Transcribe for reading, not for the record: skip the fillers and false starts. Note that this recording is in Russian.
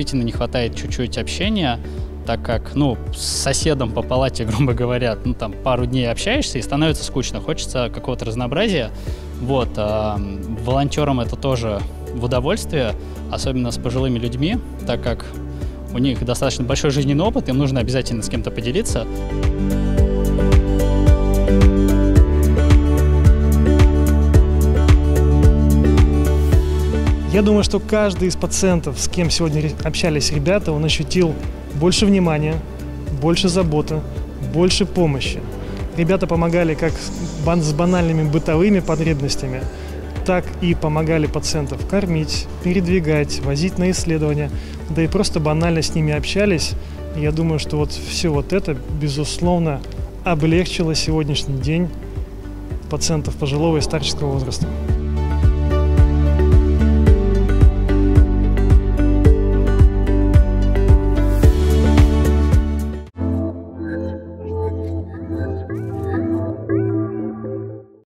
действительно не хватает чуть-чуть общения, так как, ну, с соседом по палате, грубо говоря, ну, там, пару дней общаешься и становится скучно, хочется какого-то разнообразия. Вот, волонтерам это тоже в удовольствие, особенно с пожилыми людьми, так как у них достаточно большой жизненный опыт, им нужно обязательно с кем-то поделиться. Я думаю, что каждый из пациентов, с кем сегодня общались ребята, он ощутил больше внимания, больше заботы, больше помощи. Ребята помогали как с банальными бытовыми потребностями, так и помогали пациентов кормить, передвигать, возить на исследования, да и просто банально с ними общались. И я думаю, что вот все вот это, безусловно, облегчило сегодняшний день пациентов пожилого и старческого возраста.